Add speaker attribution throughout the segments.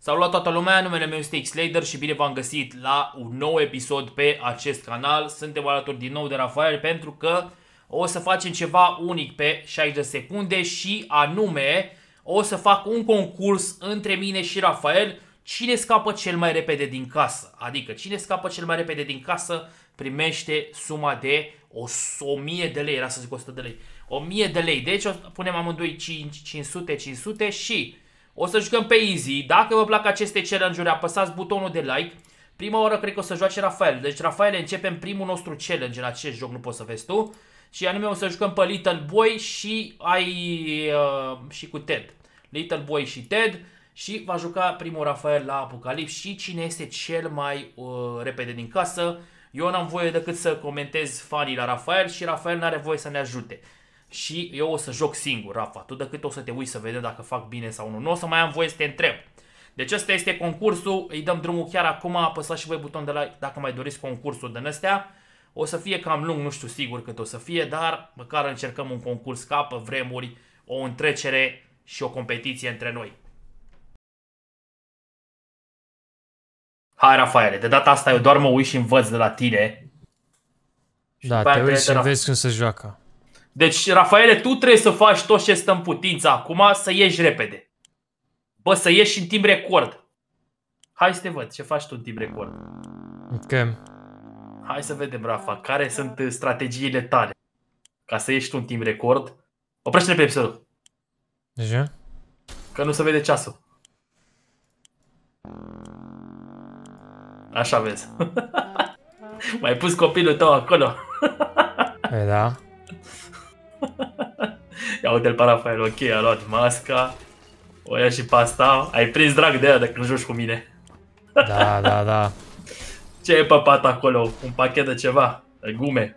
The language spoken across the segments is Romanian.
Speaker 1: Salut la toată lumea, numele meu este Xlader și bine v-am găsit la un nou episod pe acest canal. Suntem alături din nou de Rafael pentru că o să facem ceva unic pe 60 de secunde și anume o să fac un concurs între mine și Rafael. Cine scapă cel mai repede din casă, adică cine scapă cel mai repede din casă primește suma de 1000 de lei, era să zic 100 de lei, 1000 de lei. Deci o punem amândoi 500 și o să jucăm pe easy. Dacă vă plac aceste challenge-uri, apăsați butonul de like. Prima oară cred că o să joace Rafael. Deci Rafael, începem primul nostru challenge în acest joc, nu poți să vezi tu. Și anume o să jucăm pe Little Boy și și cu Ted. Little Boy și Ted. Și va juca primul Rafael la Apocalips și cine este cel mai repede din casă. Eu n-am voie decât să comentez fanii la Rafael și Rafael n-are voie să ne ajute. Și eu o să joc singur, Rafa. Tu decât o să te uiți să vedem dacă fac bine sau nu. Nu o să mai am voie să te întreb. Deci ăsta este concursul. Îi dăm drumul chiar acum. Apăsați și voi buton de like dacă mai doriți concursul din astea. O să fie cam lung, nu știu sigur cât o să fie, dar măcar încercăm un concurs ca pe vremuri, o întrecere și o competiție între noi. Hai, Rafaele, de data asta eu doar mă uit și învăț de la tine.
Speaker 2: Da, te uiți și înveți cum se joacă.
Speaker 1: Deci, Rafaele, tu trebuie să faci tot ce stă în putință acum să ieși repede. Bă, să ieși în timp record. Hai să te văd ce faci tu în timp record.
Speaker 2: Ok.
Speaker 1: Hai să vedem, Rafa, care sunt strategiile tale ca să ieși tu în timp record. Oprește-te pe episodul.
Speaker 2: Deja?
Speaker 1: Că nu se vede ceasul. Așa vezi. Mai pus copilul tău acolo.
Speaker 2: Păi da.
Speaker 1: Ia uite-l pe Rafael, ok, a luat masca. O ia și pe asta. Ai prins drag de ea de când joci cu mine.
Speaker 2: Da, da, da.
Speaker 1: Ce e pe pat acolo? Un pachet de ceva? De gume.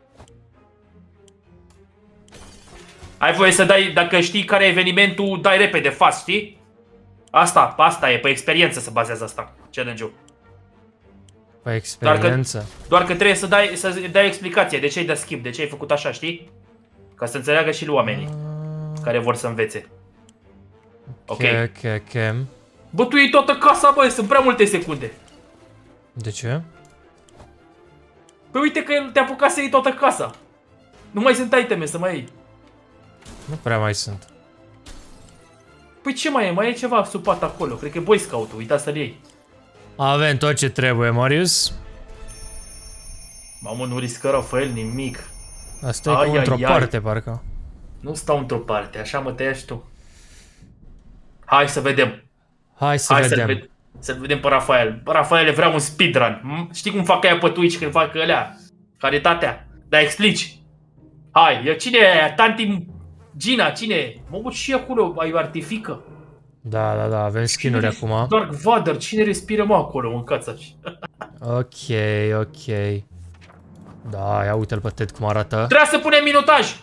Speaker 1: Ai voie să dai, dacă știi care e evenimentul, dai repede, fast, știi? Asta e, pe experiență se bazează asta, challenge-ul.
Speaker 2: Pe experiență.
Speaker 1: Doar că trebuie să dai explicație de ce ai dat skip, de ce ai făcut așa, știi? Ca să înțeleagă și oamenii care vor să învețe. Ok. Bă, tu iei toată casa, bă, sunt prea multe secunde.
Speaker 2: De ce?
Speaker 1: Păi uite că te-a apucat să iei toată casa. Nu mai sunt iteme să mai iei.
Speaker 2: Nu prea mai sunt.
Speaker 1: Păi ce mai e? Mai e ceva sub pat acolo. Cred că e Boy Scout-ul, uita să-l iei.
Speaker 2: Avem tot ce trebuie, Marius.
Speaker 1: Mamă, nu riscă Rafael nimic.
Speaker 2: Asta e cum într-o parte, parcă.
Speaker 1: Nu stau într-o parte, așa mă tăiași tu. Hai să vedem.
Speaker 2: Hai să vedem.
Speaker 1: Să-l vedem pe Rafael. Rafael, vreau un speedrun. Știi cum fac aia pe Twitch când fac alea? Calitatea. Dar explici. Hai, cine e aia? Tanti Gina, cine e? Mă uit și acolo, ai artifică.
Speaker 2: Da, da, da, avem skin-uri acum.
Speaker 1: Dark Vader, cine respiră mă acolo, mâncați-și.
Speaker 2: Ok, ok. Da, ia uite-l pe Ted cum arată.
Speaker 1: Trebuie să punem minutaj.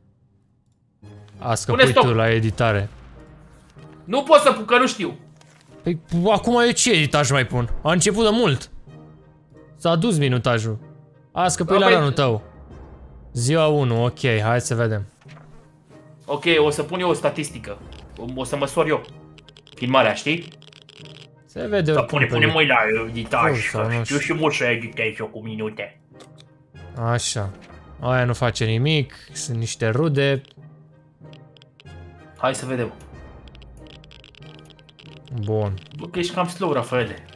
Speaker 2: Asta pui tu la editare.
Speaker 1: Nu pot să pun, că nu știu.
Speaker 2: Păi acum eu ce editaj mai pun? A început de mult. S-a dus minutajul. Asta pui la ranul tău. Ziua 1, ok, hai să vedem.
Speaker 1: Ok, o să pun eu o statistică. O să măsor eu filmarea, știi?
Speaker 2: Se vede oricum.
Speaker 1: Punem mâini la editaj. Știu și mult să editez eu cu minute.
Speaker 2: Așa. Aia nu face nimic, sunt niște rude.
Speaker 1: Hai să vedem.
Speaker 2: Bun.
Speaker 1: Bă, că ești cam slow, Rafaele.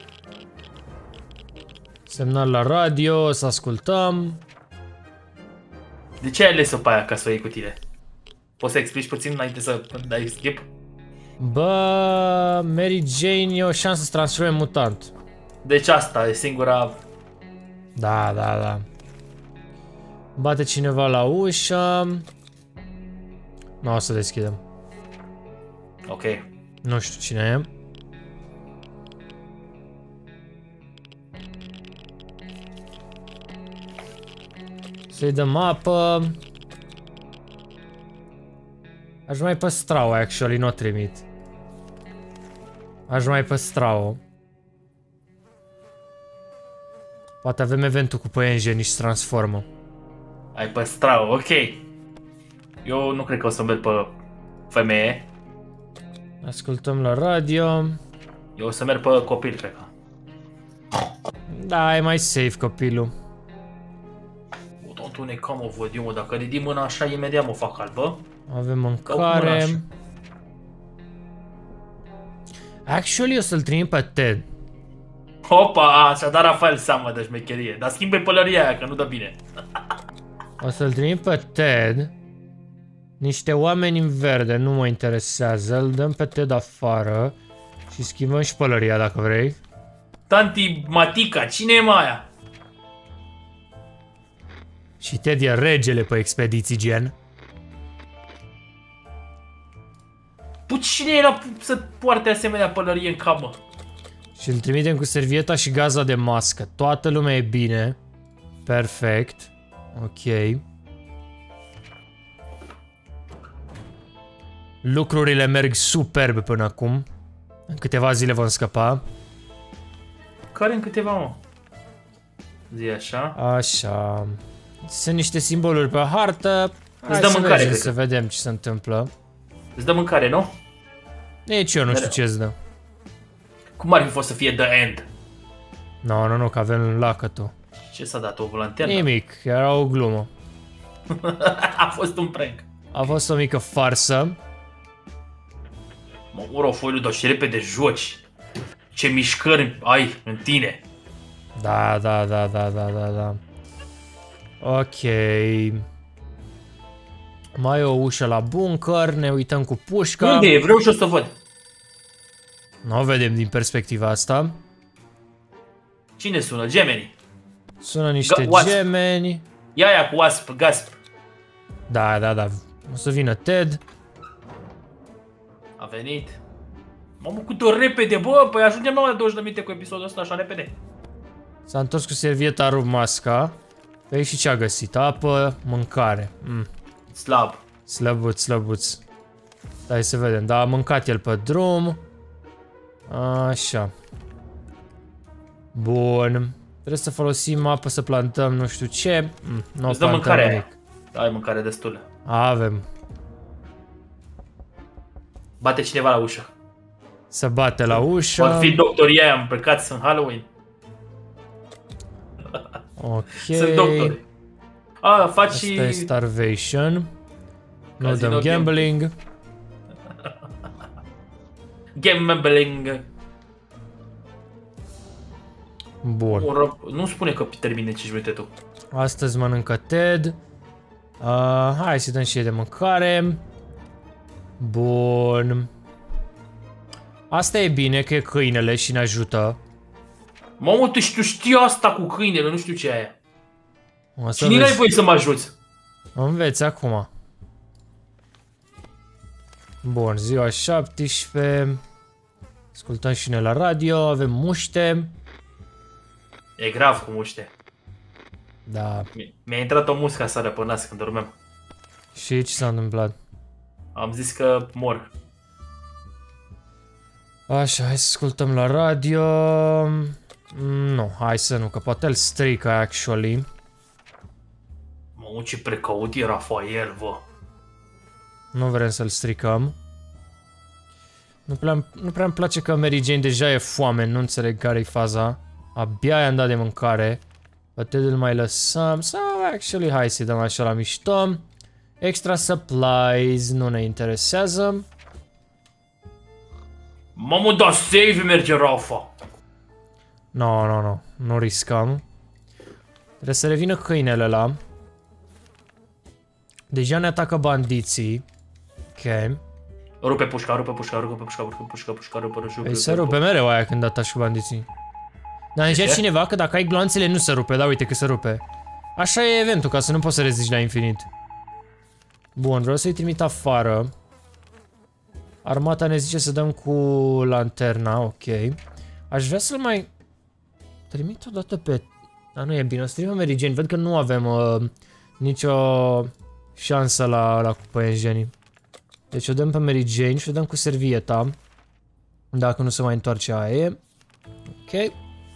Speaker 2: Semnal la radio, să ascultăm.
Speaker 1: De ce ai ales-o pe aia ca să o iei cu tine? Poți să explici puțin înainte să dai skip?
Speaker 2: Bă, Mary Jane e o șansă să transforme mutant.
Speaker 1: Deci asta e singura...
Speaker 2: Da, da, da. Bate cineva la ușă. Nu o să deschidem.
Speaker 1: Ok.
Speaker 2: Nu știu cine e. Să-i dăm apă. Aș mai păstra-o, actually, nu o trimit. Aș mai păstra-o. Poate avem eventul cu păienjeni și se transformă.
Speaker 1: Ai păstra-o, ok. Eu nu cred că o să merg pe femeie.
Speaker 2: Ascultăm la radio.
Speaker 1: Eu o să merg pe copil, cred că.
Speaker 2: Da, e mai safe copilul.
Speaker 1: O, tontul necam o văd eu, mă, dacă ridic mâna așa, imediat mă fac albă.
Speaker 2: Avem mâncare. Actually, o să-l trimit pe Ted.
Speaker 1: Hopa, și-a dat Rafael seama de șmecherie. Dar schimbe pălăria aia, că nu dă bine.
Speaker 2: O să-l trimit pe Ted. Niște oameni în verde, nu mă interesează. Îl dăm pe Ted afară. Și schimbăm și pălăria dacă vrei.
Speaker 1: Tanti Matica, cine e mai aia?
Speaker 2: Și Ted e regele pe expediții, gen.
Speaker 1: Păi cine era să poarte asemenea pălărie în camă?
Speaker 2: Și îl trimitem cu servieta și gaza de mască. Toată lumea e bine. Perfect. Ok. Lucrurile merg superb până acum. În câteva zile vom scăpa.
Speaker 1: Care în câteva, mă? Zi așa.
Speaker 2: Așa. Sunt niște simboluri pe hartă.
Speaker 1: Îți dă mâncare,
Speaker 2: să vedem ce se întâmplă.
Speaker 1: Îți dă mâncare, nu?
Speaker 2: Nici eu nu știu ce îți dă.
Speaker 1: Cum ar fi fost să fie The End?
Speaker 2: Nu, că avem lacătul.
Speaker 1: Ce s-a dat, o lanternă?
Speaker 2: Nimic, era o glumă.
Speaker 1: A fost un prank.
Speaker 2: A fost o mică farsă.
Speaker 1: Mă, Orofoilu, dar și repede joci. Ce mișcări ai în tine.
Speaker 2: Da. Ok. Mai e o ușă la bunker, ne uităm cu pușca.
Speaker 1: Unde e? Vreau și o să văd.
Speaker 2: Nu o vedem din perspectiva asta.
Speaker 1: Cine sună? Gemeni.
Speaker 2: Sună niște gemeni.
Speaker 1: Ia aia cu wasp, gasp.
Speaker 2: Da. O să vină Ted.
Speaker 1: A venit. Mamă, cu tot repede, bă, păi ajungem la 20 de minute cu episodul ăsta așa repede.
Speaker 2: S-a întors cu servieta, a rupt masca. Păi și ce a găsit? Apă, mâncare.
Speaker 1: Slab.
Speaker 2: Slăbuț. Hai să vedem. Da, a mâncat el pe drum. Așa. Bun. Trebuie să folosim apă să plantăm nu știu ce. Nu
Speaker 1: îți dă mâncare. Ai mâncare destulă.
Speaker 2: Avem.
Speaker 1: Bate cineva la ușă.
Speaker 2: Se bate la ușă.
Speaker 1: Poate fi doctorii aia îmbrăcați în Halloween.
Speaker 2: Ok.
Speaker 1: Sunt doctori. Faci și...
Speaker 2: Asta e starvation. Nu dăm gambling.
Speaker 1: Gambling.
Speaker 2: Bun.
Speaker 1: Nu spune că termine 5 minute tu.
Speaker 2: Astăzi mănâncă Ted. Hai să dăm și de mâncare. Bun. Asta e bine, că e câinele și ne ajută.
Speaker 1: Mamă, tu știi asta cu câinele, nu știu ce e aia.
Speaker 2: Și
Speaker 1: nici n-ai voie să mă ajuți.
Speaker 2: Înveți acum. Bun, ziua 17. Ascultăm și noi la radio, avem muște.
Speaker 1: E grav cu muște.
Speaker 2: Da.
Speaker 1: Mi-a intrat o muscă aseară pe nas când dormeam.
Speaker 2: Și ce s-a întâmplat?
Speaker 1: Am zis că mor.
Speaker 2: Așa, hai să ascultăm la radio. Nu, hai să nu, că poate îl strică actually.
Speaker 1: Mă, ce precaut e Rafael, bă.
Speaker 2: Nu vrem să-l stricăm. Nu prea îmi place că Mary Jane deja e foame, nu înțeleg care-i faza. Abia i-am dat de mâncare. Poate îl mai lăsăm. Sau actually, hai să-i dăm așa la mișto. Extra supplies nu ne interesează.
Speaker 1: Mamă, da save merge Rafa.
Speaker 2: Nu riscăm. Trebuie să revină câinele ăla. Deja ne atacă bandiții. Ok.
Speaker 1: Rupe pușca.
Speaker 2: Păi se rupe mereu aia când ataci cu bandiții. Dar ne zice cineva că dacă ai gloanțele nu se rupe, da uite că se rupe. Așa e eventul, ca să nu poți să reziști la infinit. Bun, vreau să-i trimit afară. Armata ne zice să dăm cu lanterna, ok. Aș vrea să-l mai trimit o dată pe... Dar nu e bine, o să trimit Mary Jane. Văd că nu avem nicio șansă la păienjenii. Deci o dăm pe Mary Jane și o dăm cu servieta. Dacă nu se mai întoarce aia. Ok.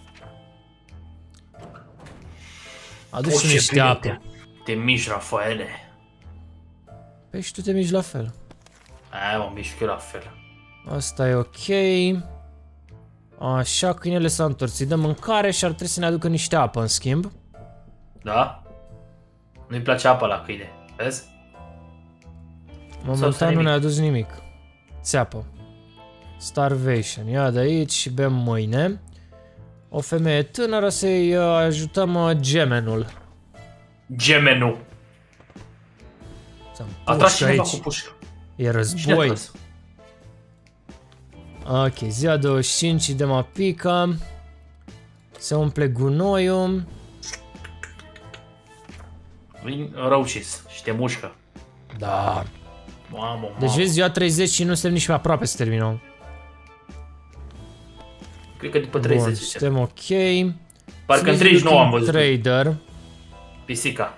Speaker 2: Adu-și niște apă.
Speaker 1: Te miști, Rafaele.
Speaker 2: Păi și tu te miști la fel.
Speaker 1: Aia mă mișc eu la fel.
Speaker 2: Asta e ok. Așa, câinele s-a întors. Îi dăm mâncare și ar trebui să ne aducă niște apă în schimb.
Speaker 1: Da? Nu-i place apa la câine, vezi?
Speaker 2: Momentan nu ne-a adus nimic. Țeapă. Starvation. Ia de aici și bem mâine. O femeie tânără să-i ajutăm gemenul.
Speaker 1: Gemenul. A tras cineva cu pușcă.
Speaker 2: E război. Ok, ziua 25, dăm apică. Se umple gunoiul.
Speaker 1: Vin răucis și te mușcă.
Speaker 2: Da.
Speaker 1: Mamă.
Speaker 2: Deci vezi, ziua 30 și nu suntem nici mai aproape să terminăm.
Speaker 1: Cred că după 30.
Speaker 2: Bun, suntem ok.
Speaker 1: Parcă în 39 am văzut.
Speaker 2: Trader.
Speaker 1: Pisica.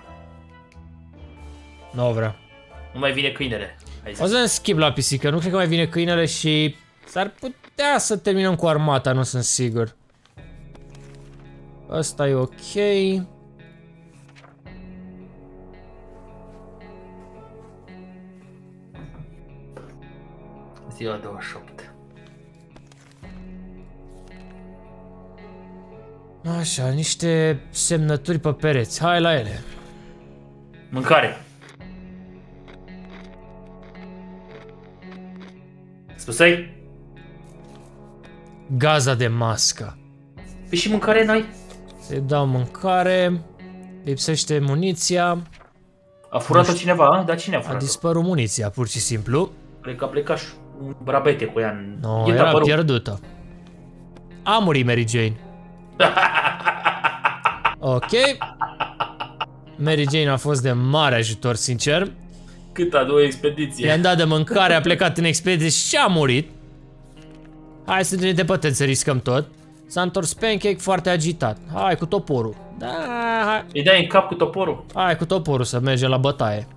Speaker 2: Nu vrea.
Speaker 1: Nu mai vine câinele.
Speaker 2: O să ne schimb la pisică, nu cred că mai vine câinele și s-ar putea să terminăm cu armata, nu sunt sigur. Asta e ok.
Speaker 1: Ziua 28.
Speaker 2: Așa, niște semnături pe pereți. Hai la ele.
Speaker 1: Mâncare. Spusai?
Speaker 2: Gaza de mască.
Speaker 1: Păi și mâncare n-ai?
Speaker 2: Să-i dau mâncare. Lipsește muniția.
Speaker 1: A furat-o cineva, a? Dar cine a
Speaker 2: A
Speaker 1: furat-o?
Speaker 2: dispărut muniția, pur și simplu.
Speaker 1: Cred că a plecat și un brabete cu ea în...
Speaker 2: No, era pierdută. A murit Mary Jane. Ok. Mary Jane a fost de mare ajutor, sincer.
Speaker 1: Cât a doua expediție.
Speaker 2: I-am dat de mâncare, a plecat în expediție și a murit. Hai să ne depătăm să riscăm tot. S-a întors Pancake foarte agitat. Hai cu toporul. Da, hai.
Speaker 1: Îi dai în cap cu toporul?
Speaker 2: Hai cu toporul să mergem la bătaie.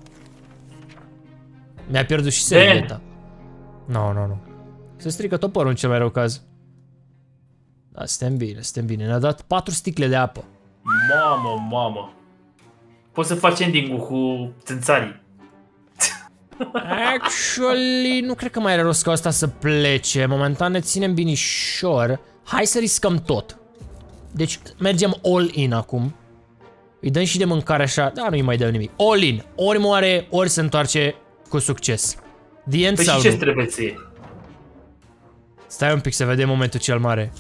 Speaker 2: Mi-a pierdut și servieta. Nu. Se strică toporul în cel mai rău caz. Da, suntem bine. Ne-a dat 4 sticle de apă.
Speaker 1: Mamă. Poți să faci ending-ul cu țânțarii.
Speaker 2: Actually, nu cred că mai are rost ca asta să plece. Momentan ne ținem binișor. Hai să riscăm tot. Deci mergem all in acum. Îi dăm și de mâncare așa. Da, nu-i mai dăm nimic. All in. Ori moare, ori se întoarce cu succes. The end
Speaker 1: păi
Speaker 2: sau
Speaker 1: și ce
Speaker 2: nu?
Speaker 1: trebuie ție?
Speaker 2: Stai un pic să vedem momentul cel mare.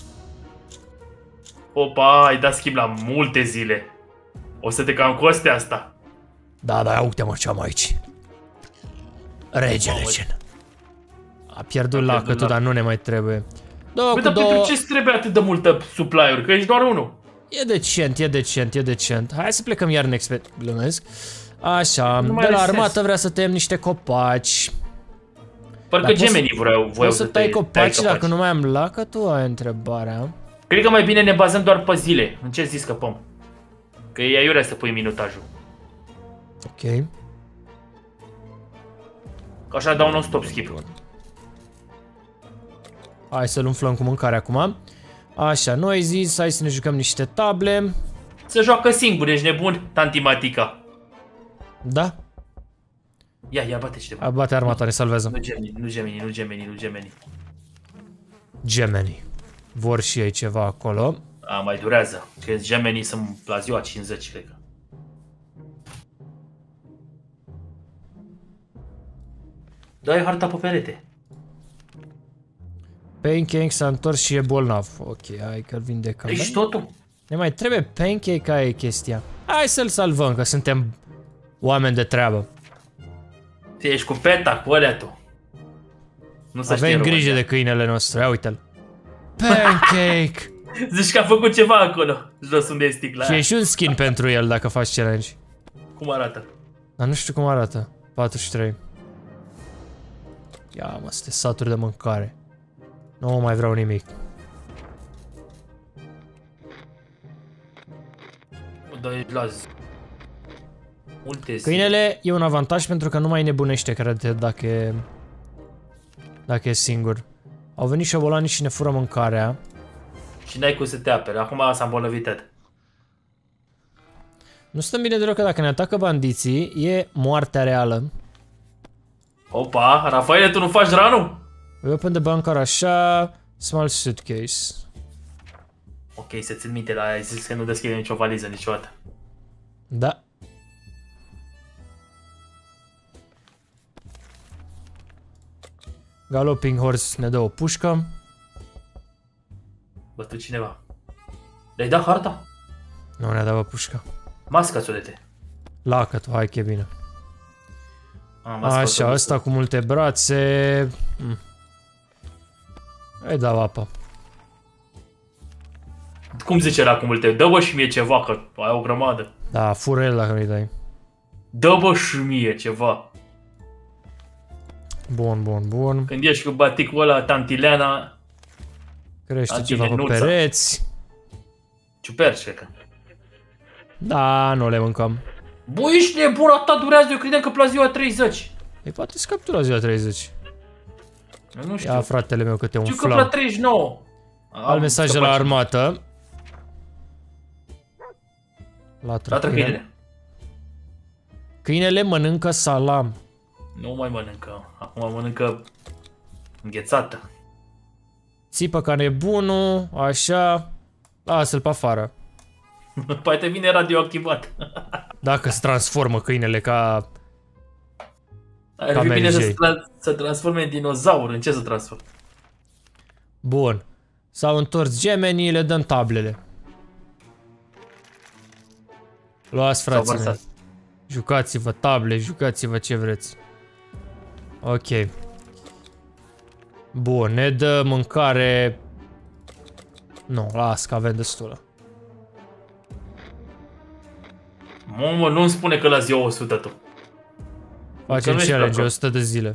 Speaker 1: Opa, ai dat schimb la multe zile. O să te cam coste asta.
Speaker 2: Da, uite-mă ce am aici. Regele Gen. A pierdut lacătul, dar nu ne mai trebuie.
Speaker 1: Băi, dar pentru ce-ți trebuie atât de multă supply-uri? Că ești doar unul.
Speaker 2: E decent. Hai să plecăm iar în expert. Glumesc. Așa, de la armată vrea să tăiem niște copaci.
Speaker 1: Parcă gemenii voiau
Speaker 2: să tai copaci dacă nu mai am lacătul? Aia e întrebarea.
Speaker 1: Cred că mai bine ne bazăm doar pe zile. în ce zi scăpăm. Că e aiurea să pui minutajul.
Speaker 2: Ok.
Speaker 1: Așa dau non-stop skip.
Speaker 2: Hai să-l umflăm cu mâncare acum. Așa, noi zis, hai să ne jucăm niște table.
Speaker 1: Se joacă singur, ești nebun, tanti Matica.
Speaker 2: Da?
Speaker 1: Ia, bate cineva.
Speaker 2: A, bate armata, ne salvează.
Speaker 1: Nu gemenii.
Speaker 2: Gemenii. Vor și ei ceva acolo.
Speaker 1: A, mai durează. Că gemenii sunt la ziua 50, cred că. Dai harta pe perete.
Speaker 2: Pancake s-a întors și e bolnav. Ok, hai că-l vindecăm.
Speaker 1: Deci totul.
Speaker 2: Ne mai trebuie Pancake, aia e chestia. Hai să-l salvăm, că suntem oameni de treabă.
Speaker 1: Ești cu peta, cu alea tu. Nu să
Speaker 2: avem grijă de câinele nostru, ia uite-l. Pancake!
Speaker 1: Zici că a făcut ceva acolo, jos unde e sticla.
Speaker 2: Și e și un skin pentru el dacă faci challenge.
Speaker 1: Cum arată?
Speaker 2: Dar nu știu cum arată. 43. Ia mă, sunt saturi de mâncare. Nu mai vreau nimic. Câinele e un avantaj pentru că nu mai nebunește, cred, dacă e singur. Au venit șobolanii și ne fură mâncarea.
Speaker 1: Și n-ai cum să te apere, acum s-a îmbolnăvit Ted.
Speaker 2: Nu stăm bine deloc că dacă ne atacă bandiții, e moartea reală.
Speaker 1: Opa, Rafaele, tu nu faci ranul?
Speaker 2: Open de bunker așa. Small suitcase.
Speaker 1: Ok, să țin minte, dar ai zis că nu deschide nicio valiză niciodată.
Speaker 2: Da. Galloping Horse ne dă o pușcă.
Speaker 1: Bătut cineva. Le-ai dat harta?
Speaker 2: Nu ne-a dat pușca.
Speaker 1: Masca ți-o dete.
Speaker 2: Lacătul, hai că e bine. Așa, ăsta cu multe brațe. Îi dau apă.
Speaker 1: Cum zice ăla cu multe? Dă-bă și mie ceva, că ai o grămadă.
Speaker 2: Da, fură el dacă nu-i dai.
Speaker 1: Dă-bă și mie ceva.
Speaker 2: Bun, bun, bun.
Speaker 1: Când ești cu baticul ăla, tantileana...
Speaker 2: Crește ceva pe pereți.
Speaker 1: Ciuperci, cred că.
Speaker 2: Da, nu le mâncăm.
Speaker 1: Bă, ești nebun, atâta durează, eu credeam că la ziua 30.
Speaker 2: Ei, poate scapi tu la ziua 30.
Speaker 1: Eu nu știu.
Speaker 2: Ia, fratele meu, că te
Speaker 1: Știu că
Speaker 2: umflam.
Speaker 1: la 39.
Speaker 2: Al mesaj de la armată. Latră câinele. Câinele mănâncă salam.
Speaker 1: Nu mai mănâncă. Acum mănâncă înghețată.
Speaker 2: Țipă ca nebunul, așa. Lasă-l pe afară.
Speaker 1: Poate vine radioactivat.
Speaker 2: Dacă se transformă câinele ca...
Speaker 1: Ar fi bine să transforme în dinozaur. În ce să transforme?
Speaker 2: Bun. S-au întors gemenii, le dăm tablele. Luați, frații mei. Jucați-vă table, jucați-vă ce vreți. Ok. Bun, ne dă mâncare... Nu, las că avem destulă.
Speaker 1: Mamă, nu-mi spune că la ziua 100 tu.
Speaker 2: Facem challenge 100 de zile.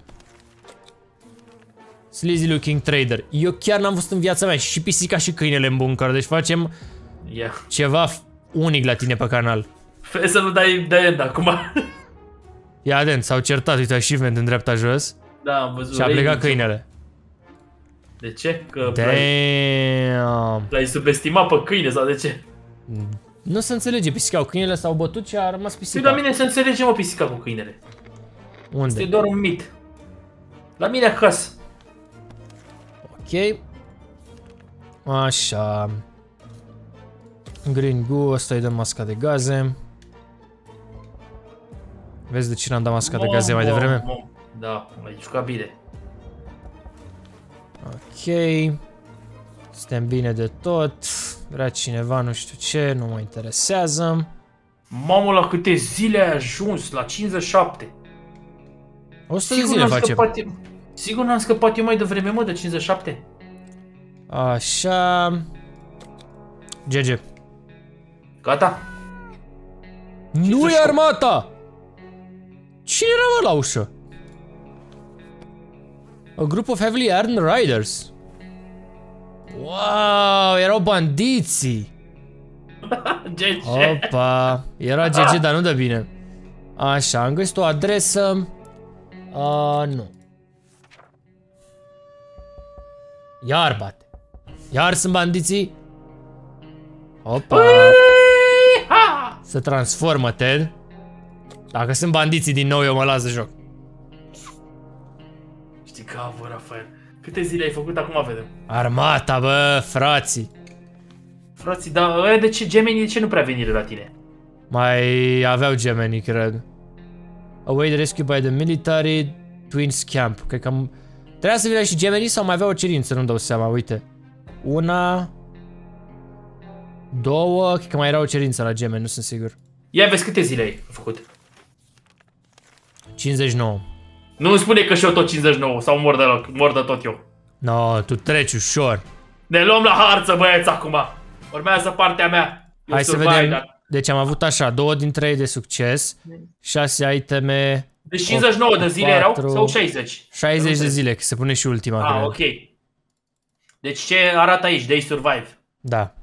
Speaker 2: Sleazy looking trader. Eu chiar n-am văzut în viața mea și pisica și câinele în bunker, deci facem ceva unic la tine pe canal.
Speaker 1: Fă să nu dai end acum.
Speaker 2: Ia atent, s-au certat, uite achievement în dreapta jos.
Speaker 1: Da, am văzut.
Speaker 2: Și a plecat câinele.
Speaker 1: De ce? Că
Speaker 2: damn.
Speaker 1: L-ai subestimat pe câine sau de ce?
Speaker 2: Nu se înțelege, pisica cu câinele s-au bătut și a rămas pisica.
Speaker 1: Păi la mine se înțelege, mă, pisica cu câinele.
Speaker 2: Unde?
Speaker 1: Este doar un mit. La mine acasă.
Speaker 2: Ok. Așa. Green goo, ăsta îi dăm masca de gaze. Vezi de cine am dat masca de gaze mai devreme?
Speaker 1: Da, ai jucat bine.
Speaker 2: Ok. Suntem bine de tot. Vrea cineva, nu știu ce, nu mă interesează.
Speaker 1: Mamă, la câte zile ai ajuns? La 57.
Speaker 2: 100 de zile facem.
Speaker 1: Sigur n-am scăpat eu mai devreme, mă, de 57?
Speaker 2: Așa. GG.
Speaker 1: Gata?
Speaker 2: Nu e armata! Cine era, mă, la ușă? A group of heavily armed riders. Wow, erau bandiții.
Speaker 1: GG.
Speaker 2: Opa, era GG, dar nu dă bine. Așa, am găsit o adresă. Nu. Iar bate. Iar sunt bandiții. Opa. Se transformă, Ted. Dacă sunt bandiții din nou, eu mă las de joc.
Speaker 1: Știi că, bă, Rafael, câte zile ai făcut acum, vedem?
Speaker 2: Armata, bă, frații.
Speaker 1: Frații, dar de ce gemenii, de ce nu prea venire la tine?
Speaker 2: Mai aveau gemenii, cred. Await rescue by the military Twins Camp. Cred că trebuia să vină și gemenii sau mai avea o cerință, nu-mi dau seama, uite. Una... Două, cred că mai era o cerință la gemeni, nu sunt sigur.
Speaker 1: Ia vezi câte zile ai făcut.
Speaker 2: 59.
Speaker 1: Nu îmi spune că și eu tot 59 sau mor de tot eu.
Speaker 2: No, tu treci ușor.
Speaker 1: Ne luăm la harță, băieți, acum. Urmează partea mea.
Speaker 2: Hai să vedem. Deci am avut așa, 2 din 3 de succes, 6 iteme.
Speaker 1: Deci 59 de zile erau sau 60?
Speaker 2: 60 de zile, că se pune și ultima.
Speaker 1: Ah, ok. Deci ce arată aici? They survive.
Speaker 2: Da.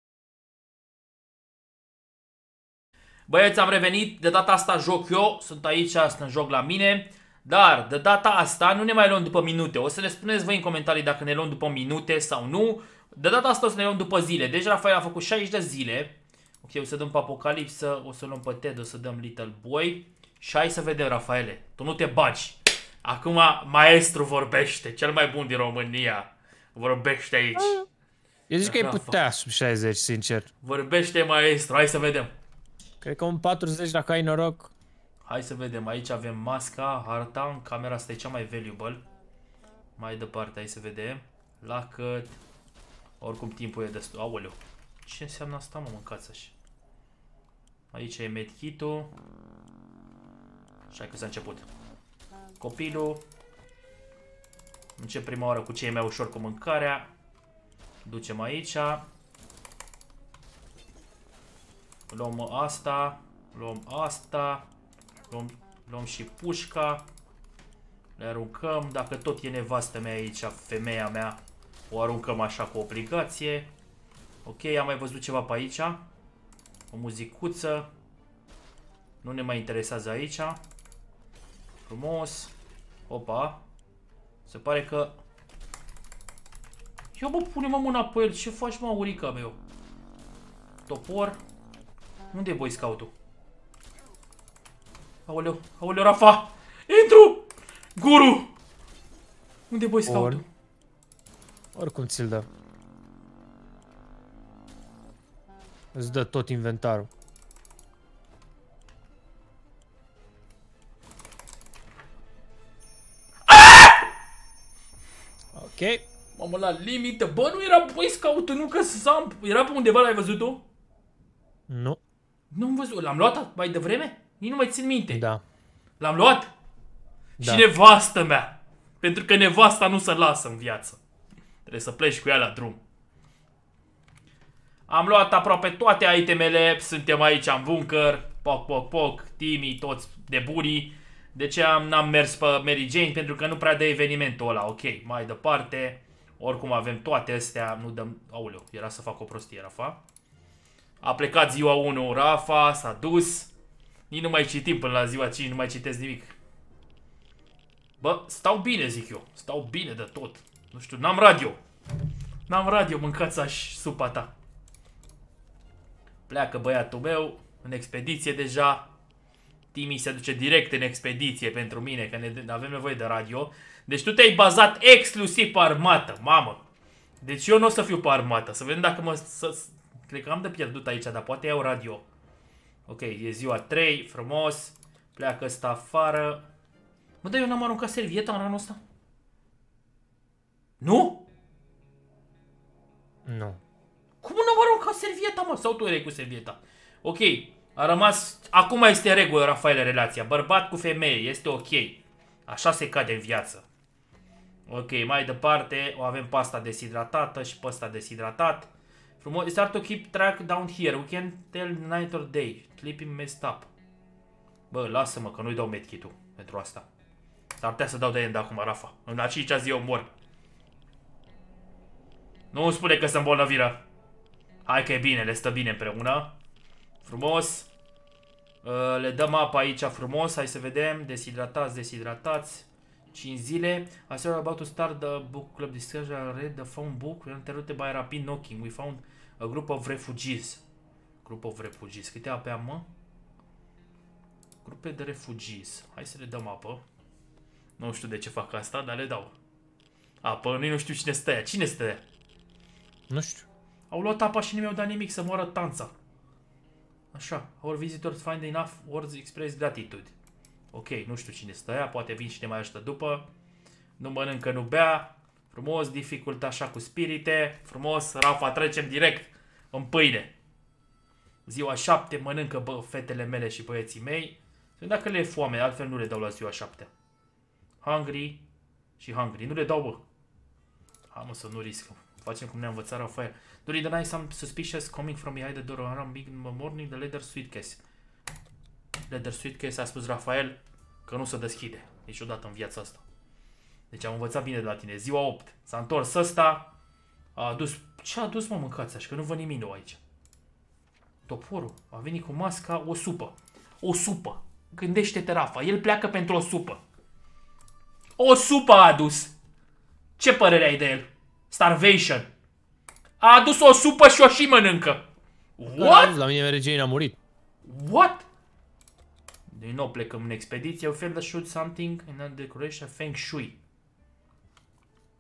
Speaker 1: Băieți, am revenit, de data asta joc eu, sunt aici, sunt joc la mine. Dar, de data asta, nu ne mai luăm după minute. O să ne spuneți voi în comentarii dacă ne luăm după minute sau nu. De data asta o să ne luăm după zile. Deci Rafael a făcut 60 de zile. Ok, o să dăm pe Apocalipsă, o să luăm pe Ted, o să dăm Little Boy. Și hai să vedem, Rafaele, tu nu te bagi. Acum maestru vorbește, cel mai bun din România. Vorbește aici.
Speaker 2: Eu zic că e
Speaker 1: Rafa.
Speaker 2: putea sub 60, sincer.
Speaker 1: Vorbește, maestru, hai să vedem.
Speaker 2: Cred că un 40 dacă ai noroc.
Speaker 1: Hai să vedem, aici avem masca, harta, camera asta e cea mai valuable. Mai departe, hai să vedem. Lacăt. Oricum timpul e destul. Aoleu. Ce înseamnă asta, mă, mâncați așa? Aici e medkit-ul. Așa că s-a început. Copilul. Încep prima oară cu ce e mai ușor cu mâncarea. Ducem aici. Luăm asta. Luăm asta. Luăm și pușca. Le aruncăm. Dacă tot e nevastă mea aici, femeia mea, o aruncăm așa cu obligație. Ok, am mai văzut ceva pe aici. O muzicuță. Nu ne mai interesează aici. Frumos. Opa. Se pare că... Ia bă, pune-mă mâna pe el. Ce faci, mă, aurica meu? Topor. Unde e Boy Scout-ul? Aoleu, aoleu, Rafa! Intru! Guru! Unde e Boy Scout-ul?
Speaker 2: Oricum ți-l dă. Îți dă tot inventarul. Ok.
Speaker 1: Mamă, la limită. Bă, nu era Boy Scout-ul, nu că Samp. Era pe undeva, l-ai văzut-o?
Speaker 2: Nu.
Speaker 1: Nu am văzut. L-am luat mai devreme? Nici nu mai țin minte.
Speaker 2: Da.
Speaker 1: L-am luat?
Speaker 2: Da.
Speaker 1: Și nevastă mea. Pentru că nevasta nu se lasă în viață. Trebuie să pleci cu ea la drum. Am luat aproape toate itemele. Suntem aici în bunker. Poc, poc, poc. Timmy, toți de bunii. De ce n-am mers pe Mary Jane? Pentru că nu prea dă evenimentul ăla. Ok, mai departe. Oricum avem toate astea. Nu dăm... Aoleu, era să fac o prostie, Rafa. A plecat ziua 1, Rafa, s-a dus. Nici nu mai citim până la ziua 5, nu mai citesc nimic. Bă, stau bine, zic eu. Stau bine de tot. Nu știu, n-am radio. N-am radio, mâncați aș supa ta. Pleacă băiatul meu în expediție deja. Timmy se duce direct în expediție pentru mine, că ne avem nevoie de radio. Deci tu te-ai bazat exclusiv pe armată, mamă. Deci eu nu o să fiu pe armată. Să vedem dacă mă... Cred că am de pierdut aici, dar poate iau radio. Ok, e ziua 3, frumos. Pleacă ăsta afară. Mă, dar eu n-am aruncat servieta în ranul ăsta? Nu?
Speaker 2: Nu.
Speaker 1: Cum n-am aruncat servieta, mă? Sau tu erai cu servieta? Ok, a rămas... Acum este în regulă, Rafael, relația. Bărbat cu femeie, este ok. Așa se cade în viață. Ok, mai departe o avem pasta deshidratată și pasta deshidratat. Frumos, it's hard to keep track down here. We can tell night or day. Sleeping messed up. Bă, lasă-mă că nu-i dau medkit-ul pentru asta. S-ar putea să dau de end acum, Rafa. În a 5-a zi eu mor. Nu îmi spune că sunt bolnaviră. Hai că e bine, le stă bine împreună. Frumos. Le dăm apă aici frumos. Hai să vedem. Deshidratați, deshidratați. 5 zile. As we are about to start the book club discussion, I read the phone book. We interrupted by rapid knocking. We found a group of refugees. Group of refugees. Câte ape am, mă? Grupe de refugees. Hai să le dăm apă. Nu știu de ce fac asta, dar le dau. Apă, nu știu cine stă aia. Cine stă aia?
Speaker 2: Nu știu.
Speaker 1: Au luat apa și nu mi-au dat nimic să moară tanța. Așa. Our visitors find enough words express gratitude. Ok, nu știu cine stă aia, poate vin și ne mai ajută după. Nu mănâncă, nu bea. Frumos, dificult așa cu spirite. Frumos, Rafa, trecem direct în pâine. Ziua 7 mănâncă, bă, fetele mele și băieții mei. Dacă le e foame, altfel nu le dau la ziua 7. Hungry și hungry. Nu le dau, bă. Hai, mă, să nu riscăm. Facem cum ne-a învățat Rafael. During the night, some suspicious coming from behind the door around big in the morning, the leather suitcase. Leather suitcase, a spus Rafael că nu se deschide niciodată în viața asta. Deci am învățat bine de la tine. Ziua 8 s-a întors ăsta. A adus... Ce a adus, mă, mâncați așa? Că nu văd nimic nou aici. Toporul a venit cu masca, o supă. O supă. Gândește-te, Rafa. El pleacă pentru o supă. O supă a adus. Ce părere ai de el? Starvation. A adus o supă și o și mănâncă. What?
Speaker 2: La mine Mary Jane a murit.
Speaker 1: What? Din nou plecăm în expediție. We failed to shoot something in a decoration Feng Shui.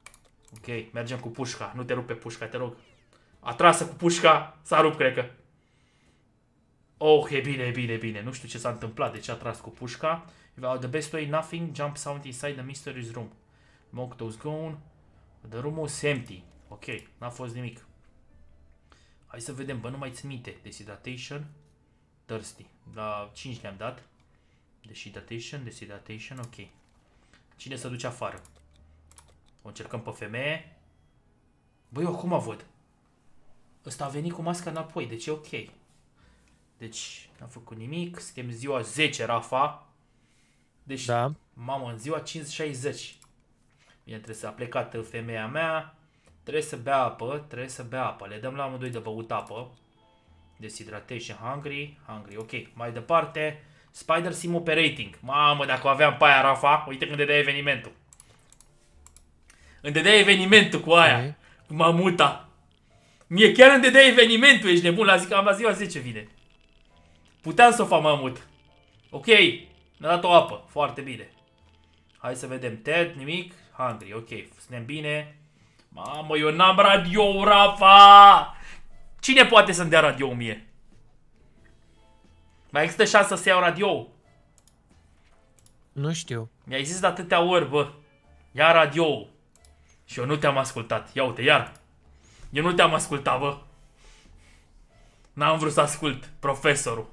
Speaker 1: Ok, mergem cu pușca. Nu te rupe pușca, te rog. A trasă cu pușca, s-a rupt, cred că. Oh, e bine, e bine, e bine. Nu știu ce s-a întâmplat, de ce a tras cu pușca. The best way, nothing, jump sound inside the mysterious room. Mocto's gone. The room was empty. Ok, n-a fost nimic. Hai să vedem, bă, nu mai țin minte. Deshydratation, thirsty. La 5 le-am dat. Deshydratation, ok. Cine se duce afară? O încercăm pe femeie. Băi, eu acum văd. Ăsta a venit cu masca înapoi, deci e ok. Deci, n-am făcut nimic. Suntem ziua 10, Rafa. Deci,
Speaker 2: Da.
Speaker 1: mamă, în ziua 5-60. Bine, trebuie să a plecat femeia mea. Trebuie să bea apă, Le dăm la amândoi de băut apă. Deshydratation, hungry, ok. Mai departe, Spider Sim Operating. Mamă, dacă o aveam pe aia, Rafa, uite când dădea evenimentul. Îmi dădea evenimentul cu aia,
Speaker 2: Okay.
Speaker 1: cu mamuta. Mie chiar îmi dădea evenimentul, ești nebun, am la ziua 10 vine. Puteam să o fac mamut. Ok, mi-a dat o apă, foarte bine. Hai să vedem, Ted, nimic, hungry, ok, suntem bine. Mamă, eu n-am radio, Rafa! Cine poate să-mi dea radio mie? Mai există șansă să iau radio?
Speaker 2: Nu știu.
Speaker 1: Mi-ai zis de atâtea ori, bă. Ia radio. Și eu nu te-am ascultat. Ia uite, iar. Eu nu te-am ascultat, bă. N-am vrut să ascult profesorul.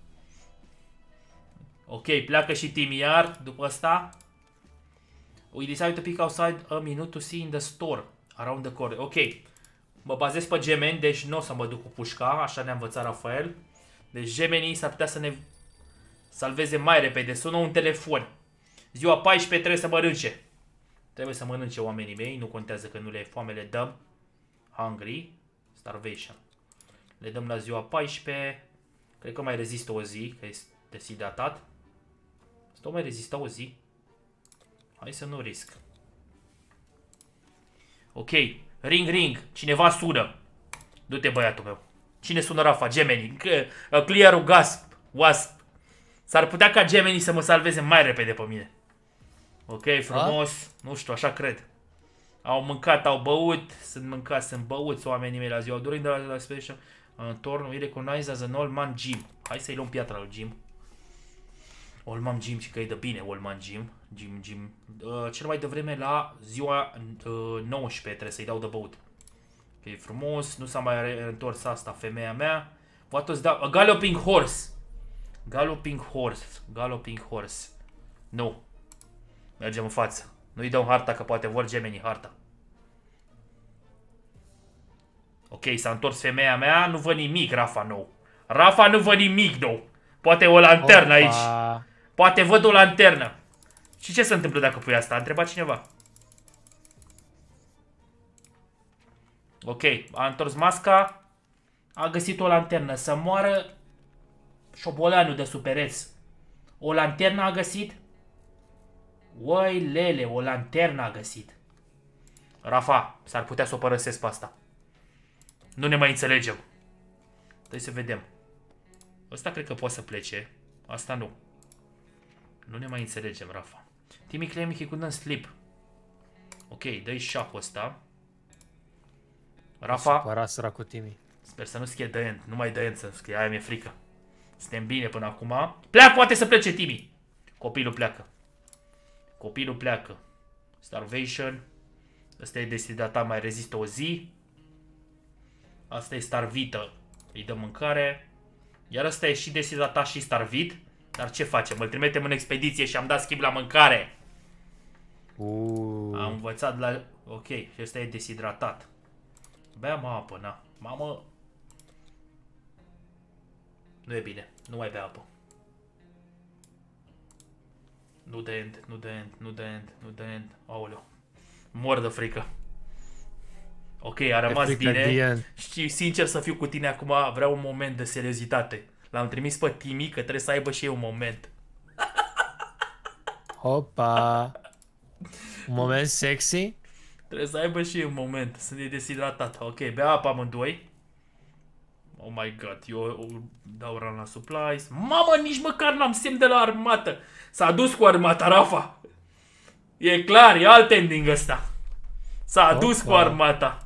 Speaker 1: Ok, pleacă și Timmy iar după asta. We decide to pick outside a minute to see in the store around the corner. Ok. Mă bazez pe gemeni, deci nu o să mă duc cu pușca, așa ne-a învățat Rafael. Deci gemenii s-ar putea să ne salveze mai repede. Sună un telefon. Ziua 14 trebuie să mănânce. Trebuie să mănânce oamenii mei, nu contează că nu le e foame, le dăm. Hungry, starvation. Le dăm la ziua 14. Cred că mai rezistă o zi, că este deshidratat. Stă mai rezistă o zi. Hai să nu risc. Ok, ring, cineva sună. Du-te, băiatul meu. Cine sună, Rafa? Gemeni. Clear-ul Wasp. S-ar putea ca gemenii să mă salveze mai repede pe mine. Ok, frumos. Nu știu, așa cred. Au mâncat, au băut. Sunt mâncați, sunt băuți oamenii mei la ziua. During the special turn, we recognize as an old man Jim. Hai să-i luăm piatra lui Jim. Old man Jim, și că e de bine Old man Jim. Jim. Cel mai devreme la ziua 19 trebuie să-i dau de băut. Ok, frumos. Nu s-a mai întors asta femeia mea. What was that? A galloping horse. Galloping horse. Nu. Mergem în față. Nu-i dăm harta, că poate vor gemenii harta. Ok, s-a întors femeia mea. Nu văd nimic, Rafa, nou. Rafa, nu văd nimic, nou. Poate o lanternă aici. Poate văd o lanternă. Și ce se întâmplă dacă pui asta? A întrebat cineva. Ok, a întors masca. A găsit o lanternă. Să moară șobolanul de supereț. O lanternă a găsit? Uai, lele, o lanternă a găsit. Rafa, s-ar putea să o părăsesc pe asta. Nu ne mai înțelegem. Trebuie să vedem. Ăsta cred că poate să plece. Asta nu. Nu ne mai înțelegem, Rafa. Timmy claim he couldn't sleep. Ok, dă-i șapul ăsta. Rafa.
Speaker 2: Supăra săracul Timmy.
Speaker 1: Sper să nu scrie the end. Nu mai the end să scrie. Aia mi-e frică. Suntem bine până acum. Pleacă, poate să plece Timmy. Copilul pleacă. Starvation. Ăsta e deshidratat, mai rezistă o zi. Asta e starvită. Îi dăm mâncare. Iar ăsta e și deshidratat și starvit. Dar ce facem? Îl trimitem în expediție și am dat schimb la mâncare. Am învățat la... Ok, și ăsta e deshidratat. Beam apă, na. Mamă. Nu e bine. Nu mai bea apă. Nu de end. Aoleu. Mor de frică. Ok, a rămas bine. Și sincer să fiu cu tine acum, vreau un moment de seriozitate. L-am trimis pe Timmy că trebuie să aibă și eu un moment.
Speaker 2: Hopa. Un moment sexy?
Speaker 1: Trebuie să aibă și eu un moment. Sunt deshidratat. Ok, bea apă amândoi. Oh my god, eu dau run la supplies. Mamă, nici măcar n-am semn de la armată. S-a dus cu armata, Rafa. E clar, e alt ending ăsta. S-a dus cu armata.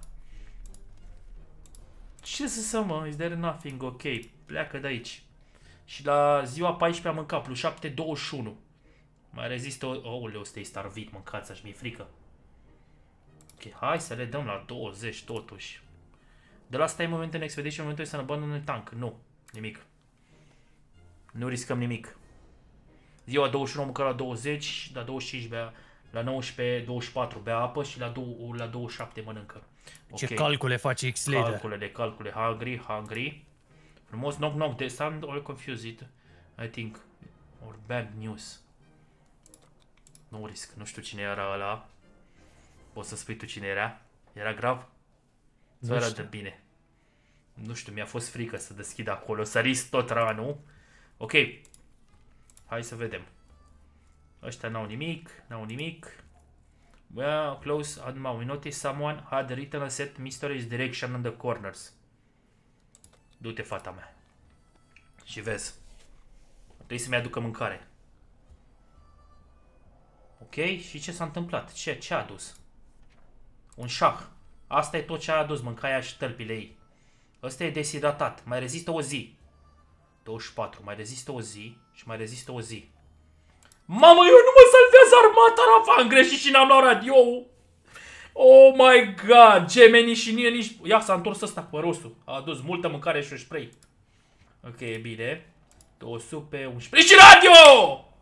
Speaker 1: Ce să mă? Is there nothing? Ok. Pleacă de aici. Și la ziua 14 am mâncat. Plus 7, 21. Mai rezistă... Ouleu, ăsta-i starvit. Mâncați, aș mi-e frică. Ok, hai să le dăm la 20 totuși. De la asta e moment în expedition, momentul să ne abandonăm un tank. Nu. Nimic. Nu riscăm nimic. Ziua 21 am mâncat la 20, la 25 bea, la 19, 24 bea apă și la 27 mănâncă.
Speaker 2: Okay. Ce calcule face X-Lader?
Speaker 1: Calcule. Hungry. Frumos, knock. They sound all confused. I think. Or bad news. Nu risc, nu știu cine era ăla. Poți să spui tu cine era? Era grav? Sau era de bine? Nu știu, mi-a fost frică să deschid acolo, să risc tot ranul. Ok. Hai să vedem. Ăștia n-au nimic. Well, close, we noticed someone had written a set mysterious direction in the corners. Du-te, fata mea. Și vezi. Trebuie să-mi aducă mâncare. Ok, și ce s-a întâmplat? Ce a adus? Un șah. Asta e tot ce a adus, mâncaia și tălpile ei. Ăsta e deshidratat, mai rezistă o zi. 24, mai rezistă o zi și mai rezistă o zi. Mamă, eu nu mă salvează armata, Rafa, am greșit și n-am luat radio. Oh my god, Gemini și nici... Ia, s-a întors ăsta cu rosul. A adus multă mâncare și un spray. Ok, e bine. 2 supe, un spray și radio!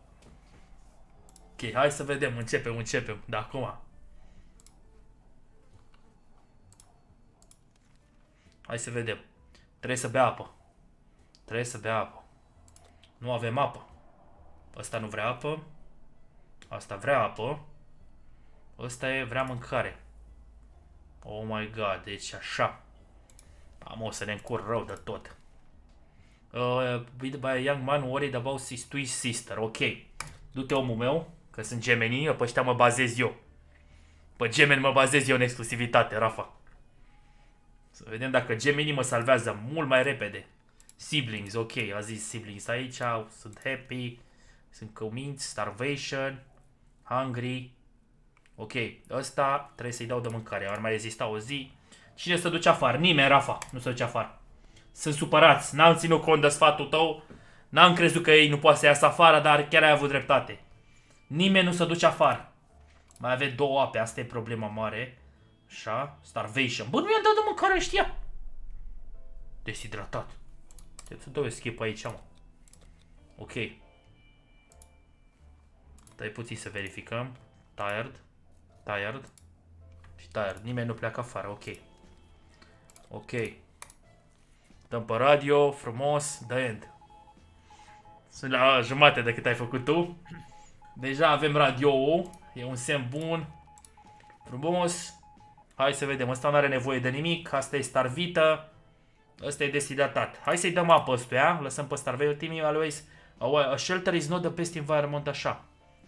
Speaker 1: Ok, hai să vedem, începem, de acum. Hai să vedem. Trebuie să bea apă. Nu avem apă. Ăsta nu vrea apă. Asta vrea apă. Ăsta vrea mâncare. Oh my god, deci așa. O să ne încur rău de tot. By a young man worried about his twin sister. Ok. Du-te, omul meu, că sunt Gemini, pe ăștia mă bazez eu. Pe Gemini mă bazez eu în exclusivitate, Rafa. Să vedem dacă Gemini mă salvează mult mai repede. Siblings, ok, a zis siblings aici, sunt happy, sunt cuminți, starvation, hungry. Ok, ăsta trebuie să-i dau de mâncare, ar mai rezista o zi. Cine se duce afară? Nimeni, Rafa, nu se duce afară. Sunt supărați, n-am ținut cont de sfatul tău, n-am crezut că ei nu poate să iasă afară, dar chiar ai avut dreptate. Nimeni nu se duce afară. Mai avea 2 ape, asta e problema mare. Așa, starvation. Bă, nu i-am dat de mâncare, știa. Deshidratat. Trebuie să dau escape aici, mă. Ok. Stai puțin să verificăm. Tired. Și tired. Nimeni nu pleacă afară, ok. Dăm pe radio, frumos, the end. Sunt la jumate de cât ai făcut tu. Deja avem radio-ul. E un semn bun. Frumos. Hai să vedem, ăsta nu are nevoie de nimic, asta e starvită, ăsta e deshidratat. Hai să-i dăm apă ăstuia, lăsăm pe starvei, Timmy always, a shelter is not the best environment, așa.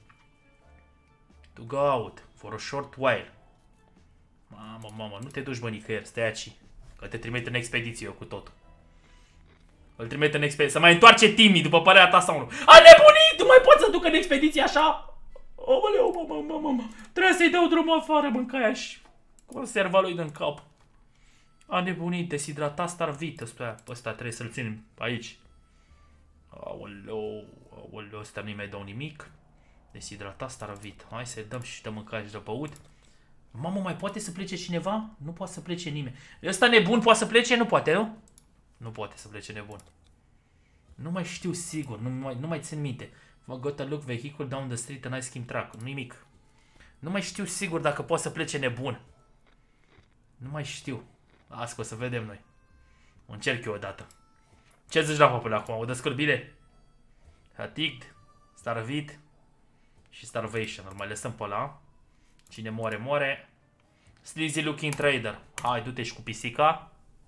Speaker 1: To go out for a short while. Mamă, nu te duci, bă, nicăieri, stai aici, că te trimite în expediție eu cu totul. Îl trimite în expediție, să mai întoarce Timmy, după părerea ta sau nu. A nebunit, nu mai poți să ducă în expediție așa? Ouleu, mamă, trebuie să-i dau drumul afară, mâncaia și... Conserva lui din cap. A nebunit, deshidratat, starvit. Ăsta trebuie să-l ținem aici. Aoleu, ăsta nu-i mai dau nimic. Deshidratat, starvit. Hai să-i dăm și de mâncare și de băut. Mamă, mai poate să plece cineva? Nu poate să plece nimeni. Ăsta nebun poate să plece? Nu poate, nu? Nu poate să plece nebun. Nu mai știu sigur, nu mai țin minte. Got a look vehicle down the street and ice cream truck. Nimic. Nu mai știu sigur dacă poate să plece nebun. Nu mai știu. Asta o să vedem noi. O încerc eu odată. Ce zici la până acum? O descurc bine? Fatigued, starvit și starvation. Îl mai lăsăm pe ăla. Cine moare, moare. Sleazy looking trader. Hai, du-te și cu pisica.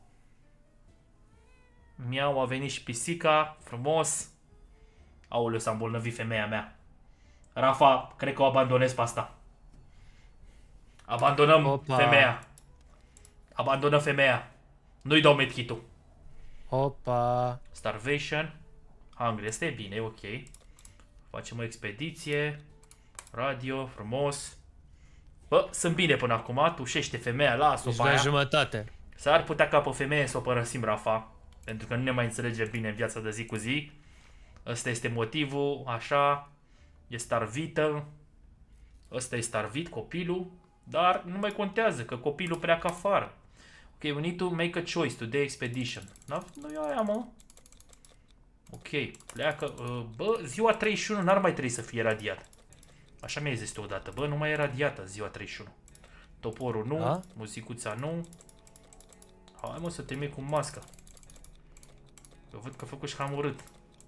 Speaker 1: Miau, a venit și pisica. Frumos. Aoleu, s-a îmbolnăvit femeia mea. Rafa, cred că o abandonez pe asta. Abandonăm femeia. Abandonăm femeia. Nu-i dau medkit-ul.
Speaker 2: Opa.
Speaker 1: Starvation. Hungry. Asta e bine, ok. Facem o expediție. Radio, frumos. Bă, sunt bine până acum, tușește femeia, las-o
Speaker 2: Deci
Speaker 1: pe
Speaker 2: la
Speaker 1: aia.
Speaker 2: jumătate.
Speaker 1: S-ar putea ca pe femeie să o părăsim, Rafa. Pentru că nu ne mai înțelegem bine în viața de zi cu zi. Ăsta este motivul, așa. E starvită. Ăsta e starvit, copilul. Dar nu mai contează, că copilul pleacă afară. Ok, we need to make a choice today expedition. Da? Nu e aia, mă. Ok, pleacă. Bă, ziua 31 n-ar mai trebui să fie radiat. Așa mi-ai zis tu odată. Bă, nu mai e radiată ziua 31. Toporul nu,
Speaker 2: da?
Speaker 1: muzicuța nu. Hai mă să trimit cu masca. Eu văd că a făcut și hamurât.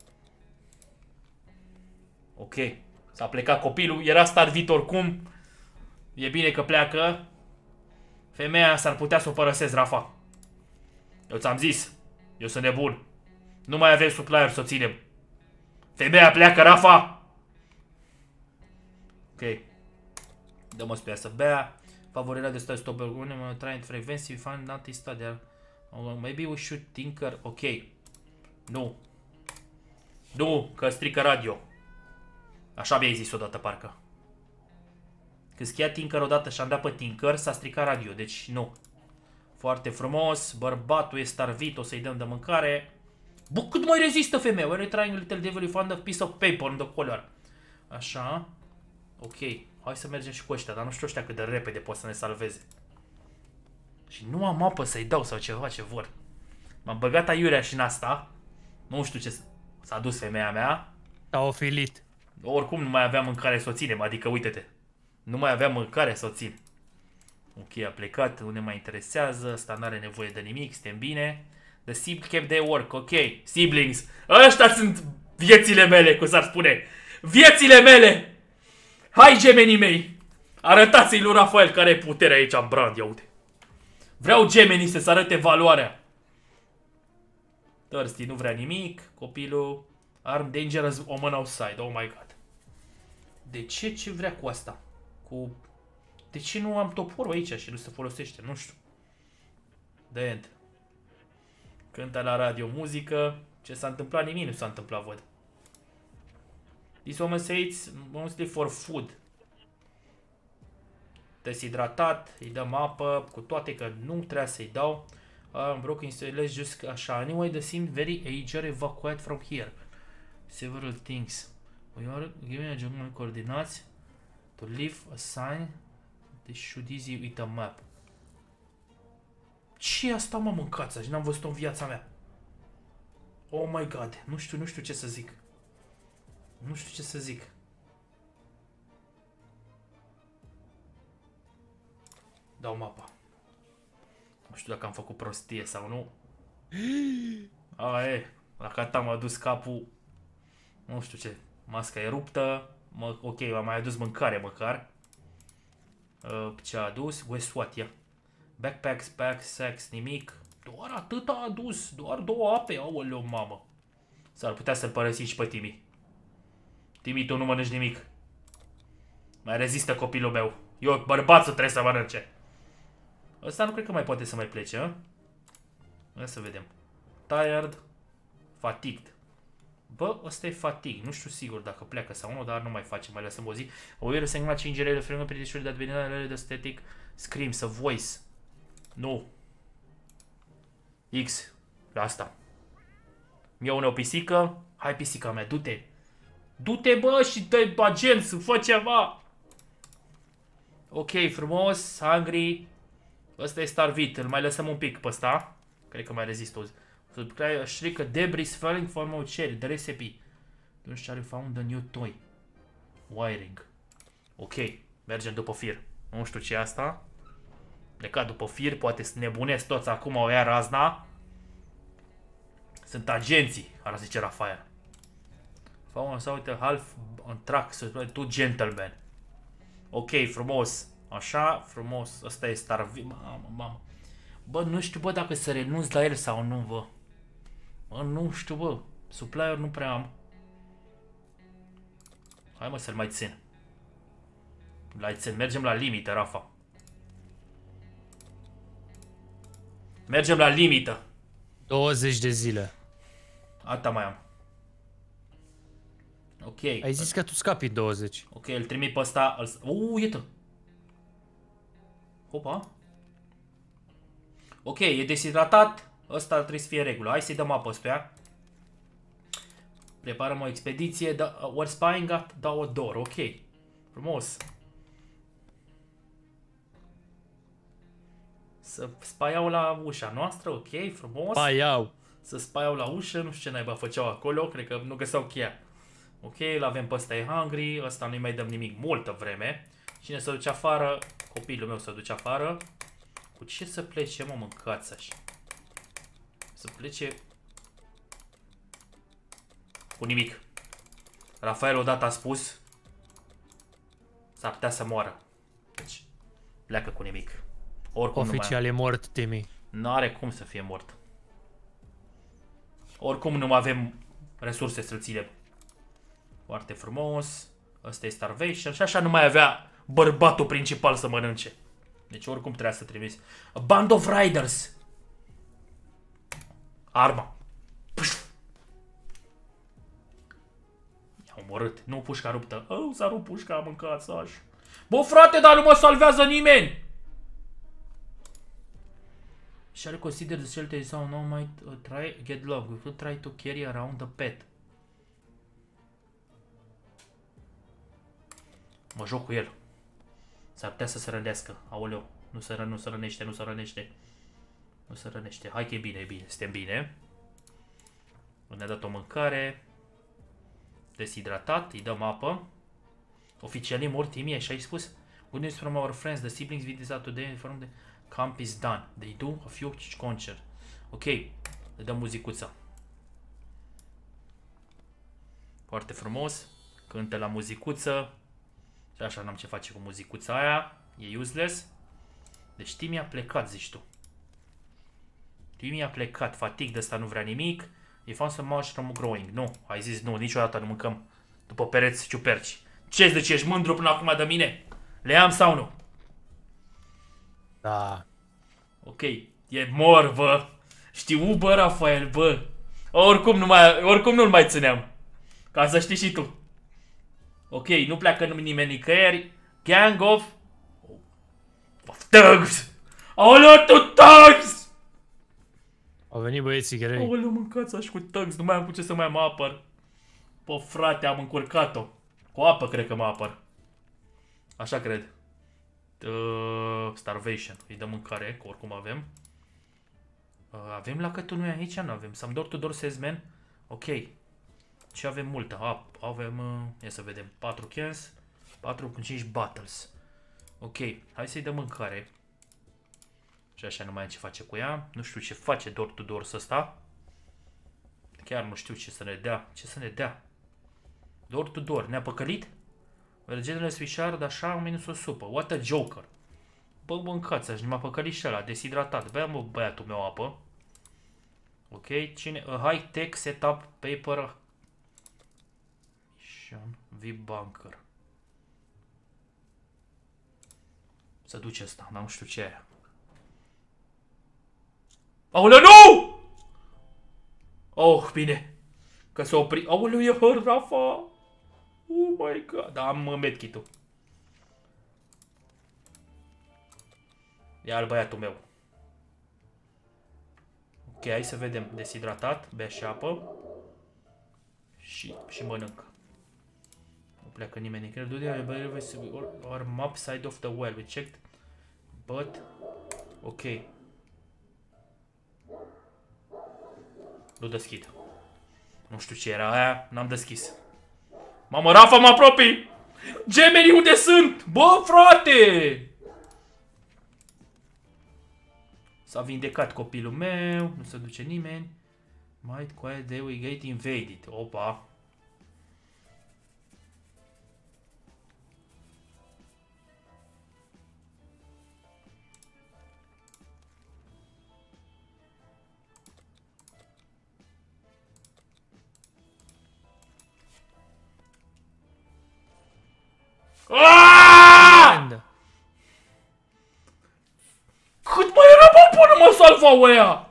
Speaker 1: Ok. S-a plecat copilul, era starvit oricum. E bine că pleacă. Femeia s-ar putea să o părăsesc, Rafa. Eu ți-am zis. Eu sunt nebun. Nu mai avem supplier să o ținem. Femeia pleacă, Rafa. Ok. Dă-mă spre să bea. Favorarea de stai stop mă trying frecvency find anti-study. Maybe we should tinker. Ok. Nu. Nu, că strică radio. Așa mi-ai zis odată, parcă. Când schia Tinker odată și am dat pe Tinker, s-a stricat radio, deci nu. Foarte frumos, bărbatul e starvit, o să-i dăm de mâncare. Bă, cât mai rezistă femeia? When we trying a little devil, you found a piece of paper on the collar. Așa. Ok, hai să mergem și cu ăștia, dar nu știu ăștia cât de repede pot să ne salveze. Și nu am apă să-i dau sau ceva ce vor. M-am băgat aiurea și în asta. Nu știu ce s-a dus femeia mea.
Speaker 2: S-a ofilit.
Speaker 1: Oricum nu mai aveam mâncare să o ținem, adică uite-te. Nu mai aveam mâncare să o țin. Ok, a plecat, nu ne mai interesează, ăsta n-are nevoie de nimic, suntem bine. The sibling kept their work, ok. Siblings, ăștia sunt viețile mele, cum s-ar spune. Viețile mele! Hai, gemenii mei! Arătați-i lui Rafael care e puterea aici în brand, ia uite. Vreau gemenii să-ți arate valoarea. Thirsty nu vrea nimic, copilul. Arm dangerous, woman outside, oh my god. De ce? Ce vrea cu asta? Cu... De ce nu am toporul aici și nu se folosește? Nu știu. The end. Cântă la radio muzică. Ce s-a întâmplat? Nimic nu s-a întâmplat, văd. This woman says mostly for food. Deshidratat, îi dăm apă, cu toate că nu trebuia să-i dau. Am broken, let's just așa. Anyway, they seem very aged, evacuate from here. Several things. We are giving a general coordinates to leave a sign. This should easy with a map. Ce asta, mă, mâncați? Și n-am văzut-o în viața mea. Oh my god, nu știu ce să zic. Nu știu ce să zic. Dau mapa. Nu știu dacă am făcut prostie sau nu. La cata m-a dus capul. Nu știu ce. Masca e ruptă. Ok, am mai adus mâncare măcar. Ce a adus? West what, ia. Backpacks, backsacks, nimic. Doar atât a adus. Doar 2 ape. Aoleu, mamă. S-ar putea să-l părăsi și pe Timi. Timi, tu nu mănânci nimic. Mai rezistă copilul meu. Eu, bărbatul, trebuie să mănânce. Ăsta nu cred că mai poate să mai plece, a? Hai să vedem. Tired. Fatigued. Bă, ăsta e fatigue. Nu știu sigur dacă pleacă sau nu, dar nu mai face. Mai lăsăm o zi. O will să change the frame pretty sure that the static screams a voice. Nu. X. La asta. Mi-au o pisică. Hai, pisica mea, du-te. Du-te, bă, și dă agent să fă ceva. Ok, frumos. Hungry. Ăsta e starvit. Îl mai lăsăm un pic pe ăsta. Cred că mai rezistă. Shriek a debris falling from a cherry. The recipe. Don't shall found a new toy. Wiring. Ok. Mergem după fir. Nu știu ce e asta. Plecat după fir. Poate să nebunesc toți acum o ia razna. Sunt agenții. Ar zice Rafael. Found sau uite half on track. Să spune two gentlemen. Ok, frumos. Așa, frumos. Ăsta e starvit. Mamă. Bă, nu știu, bă, dacă să renunț la el sau nu, bă. Bă, nu știu, bă. Supplier nu prea am. Hai, mă, să-l mai țin. Mergem la limită, Rafa. Mergem la limită.
Speaker 2: 20 de zile.
Speaker 1: Atâta mai am. Ok.
Speaker 2: Ai zis că tu scapi 20.
Speaker 1: Ok, îl trimit pe ăsta. Uită. Opa. Ok, e deshidratat. Ăsta ar trebui să fie regulă. Hai să-i dăm apă ăstuia. Preparăm o expediție. We're spying at the door. Ok. Frumos. Să spaiau la ușa noastră. Ok, frumos.
Speaker 2: Spaiau.
Speaker 1: Să spaiau la ușă. Nu știu ce naiba făceau acolo. Cred că nu găseau cheia. Ok, îl avem pe ăsta, e hungry. Ăsta nu-i mai dăm nimic multă vreme. Cine se duce afară? Copilul meu se duce afară. Cu ce să plece, mă, mâncați așa? Să plece... Cu nimic. Rafael odată a spus... S-ar putea să moară. Deci, pleacă cu nimic. Oricum
Speaker 2: oficial e mort, Timmy.
Speaker 1: N-are cum să fie mort. Oricum nu mai avem resurse să-l ținem. Foarte frumos. Ăsta e starvation. Și așa nu mai avea bărbatul principal să mănânce. Deci oricum trebuia să trimiți. A band of riders. Arma. I-a omorât. Nu pușca ruptă. Oh, s-a rupt pușca, a mâncat Saș. Bă, frate, dar nu mă salvează nimeni. Shall consider the shelter is now might try get love. We could try to carry around the pet. Mă joc cu el. S-ar putea să se rănească. Aoleu. Nu se rănește, nu se rănește. Nu se rănește. Hai că e bine, e bine. Suntem bine. Ne-a dat o mâncare. Deshidratat. Îi dăm apă. Oficialii mort, Timmy, așa ai spus? Good news from our friends. The siblings we decided today from the camp is done. They do a few concert. Ok. Le dăm muzicuța. Foarte frumos. Cântă la muzicuță. Și așa n-am ce face cu muzicuța aia. E useless. Deci Timmy a plecat, zici tu. Timmy a plecat. Fatig de ăsta nu vrea nimic. E found some mushroom growing. Nu, ai zis nu, niciodată nu mâncăm după pereți ciuperci. Ce-ți zici, ești mândru până acum de mine? Le am sau nu?
Speaker 2: Da.
Speaker 1: Ok, e mor, bă. Știu, bă, Rafael, bă. Oricum nu-l mai țineam. Ca să știi și tu. Ok, nu pleacă nimeni nicăieri. Gang of thugs! Aoleu, tu thugs!
Speaker 2: Au venit băieții grei.
Speaker 1: Aoleu, mâncați așa cu thugs, nu mai am cu ce să mai mă apăr. Pă, frate, am încurcat-o. Cu apă cred că mă apăr. Așa cred. Starvation. Îi dăm mâncare, că oricum avem. Avem la cătul noi aici? Nu avem. Some door to door says man. Ok. Ce avem multă? Avem, ia să vedem, 4 cans, 4 cu 5 bottles. Ok, hai să-i dăm mâncare. Și așa nu mai am ce face cu ea. Nu știu ce face door to door ăsta. Chiar nu știu ce să ne dea. Ce să ne dea? Door to door. Ne-a păcălit? Regenerele sfișard, așa, un minus o supă. What a joker. Bă, mâncați așa, m-a păcălit și ăla, deshidratat. Bea, mă, băiatul meu apă. Ok, cine? A high-tech setup paper... V-Bunker. Să duce ăsta, dar nu știu ce e. Aoleu, nu! Oh, bine. Că s-a oprit. Aoleu, e hăr, Rafa. Oh my god. Da, am medkit-ul. E al băiatul meu. Ok, hai să vedem. Deshidratat, bea și apă. Și mănâncă. Pleacă nimeni. Or map side of the well. We checked. But... Ok. Nu deschid. Nu știu ce era aia. N-am deschis. Mamă, Rafa, mă apropii! Gemenii unde sunt? Bă, frate! S-a vindecat copilul meu. Nu se duce nimeni. Might quiet day we get invaded. Opa. Cât mai era, bă, până mă salvau ăia?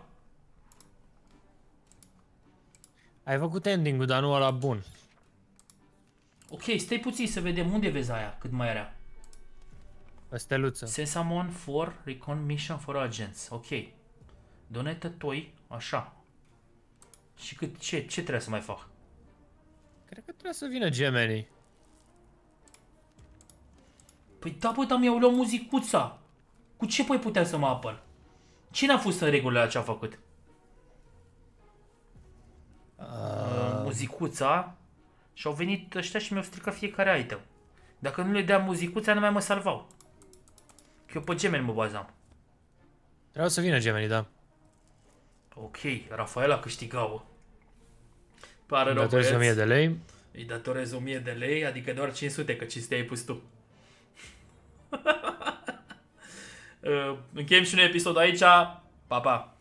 Speaker 2: Ai făcut ending-ul, dar nu ăla bun.
Speaker 1: Ok, stai puțin să vedem unde vezi aia, cât mai era.
Speaker 2: Steluță.
Speaker 1: Sesamon for Recon Mission for Agents. Ok. Donate toi. Așa. Și cât, ce trebuie să mai fac?
Speaker 2: Cred că trebuie să vină gemenii.
Speaker 1: Păi da, bă, dar mi-au luat muzicuța. Cu ce păi puteam să mă apăr? Cine a fost în regulă la ce a făcut? Muzicuța. Și au venit ăștia și mi-au stricat fiecare item. Dacă nu le dea muzicuța, nu mai mă salvau. Că eu pe gemeni mă bazam.
Speaker 2: Trebuie să vină gemenii, da.
Speaker 1: Ok, Rafael a câștigat-o. Pare rău,
Speaker 2: Datorezi 1000 de lei.
Speaker 1: Îi datorez 1000 de lei, adică doar 500, că 500 ai pus tu. Încheiem și un episod aici. Pa, pa!